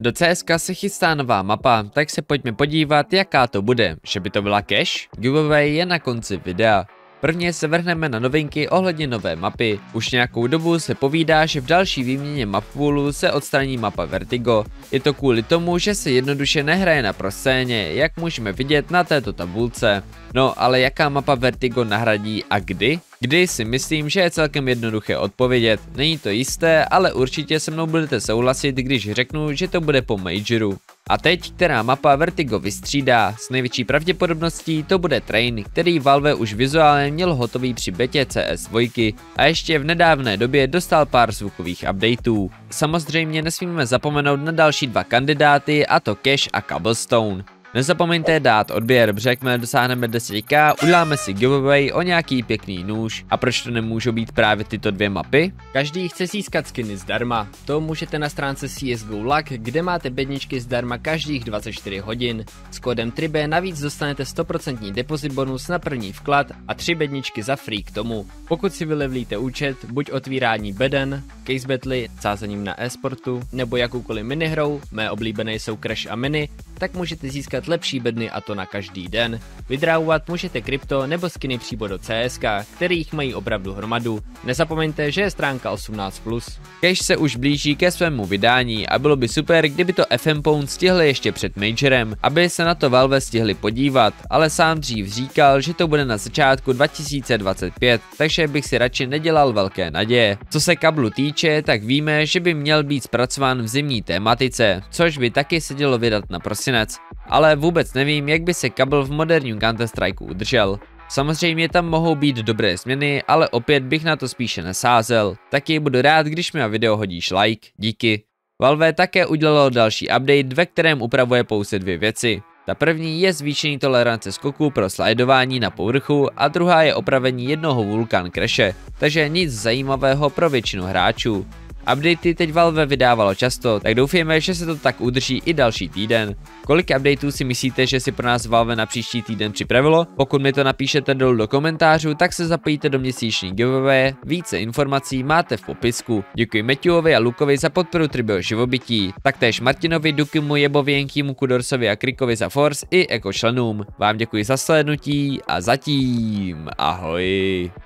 Do CSka se chystá nová mapa, tak se pojďme podívat, jaká to bude. Že by to byla cash? Giveaway je na konci videa. Prvně se vrhneme na novinky ohledně nové mapy. Už nějakou dobu se povídá, že v další výměně map poolu se odstraní mapa Vertigo. Je to kvůli tomu, že se jednoduše nehraje na proscéně, jak můžeme vidět na této tabulce. No ale jaká mapa Vertigo nahradí a kdy? Kdy si myslím, že je celkem jednoduché odpovědět. Není to jisté, ale určitě se mnou budete souhlasit, když řeknu, že to bude po Majoru. A teď, která mapa Vertigo vystřídá? S největší pravděpodobností to bude Train, který Valve už vizuálně měl hotový při betě CS2 a ještě v nedávné době dostal pár zvukových updateů. Samozřejmě nesmíme zapomenout na další dva kandidáty, a to Cash a Cobblestone. Nezapomeňte dát odběr, protože jakmile dosáhneme 10k, uděláme si giveaway o nějaký pěkný nůž. A proč to nemůžou být právě tyto dvě mapy? Každý chce získat skiny zdarma. To můžete na stránce CSGO Luck, kde máte bedničky zdarma každých 24 hodin. S kódem TRIBE navíc dostanete 100% depozit bonus na první vklad a 3 bedničky za free k tomu. Pokud si vylevlíte účet, buď otvírání beden, case battle, sázením na e-sportu, nebo jakoukoliv minihrou, mé oblíbené jsou Crash a Mini, tak můžete získat lepší bedny a to na každý den. Vydrávat můžete krypto nebo skiny přímo do CSK, kterých mají opravdu hromadu. Nezapomeňte, že je stránka 18+. Cash se už blíží ke svému vydání a bylo by super, kdyby to FM Pound stihli ještě před Majorem, aby se na to Valve stihli podívat, ale sám dřív říkal, že to bude na začátku 2025, takže bych si radši nedělal velké naděje. Co se kablu týče, tak víme, že by měl být zpracován v zimní tématice, což by taky se dělo vydat na prosinec. Ale vůbec nevím, jak by se kabel v moderním Counter-Strikeu udržel. Samozřejmě tam mohou být dobré změny, ale opět bych na to spíše nesázel. Taky budu rád, když mi na video hodíš like, díky. Valve také udělalo další update, ve kterém upravuje pouze dvě věci. Ta první je zvýšení tolerance skoku pro slidování na povrchu a druhá je opravení jednoho Vulcan Crashe, takže nic zajímavého pro většinu hráčů. Updaty teď Valve vydávalo často, tak doufejme, že se to tak udrží i další týden. Kolik updateů si myslíte, že si pro nás Valve na příští týden připravilo? Pokud mi to napíšete dolů do komentářů, tak se zapojíte do měsíční giveaway, více informací máte v popisku. Děkuji Matthewovi a Lukovi za podporu Tribeho živobytí, taktéž Martinovi, Dukimu, Jebovi, Jenkimu, Kudorsovi a Krikovi za Force i Eko členům. Vám děkuji za slednutí a zatím ahoj.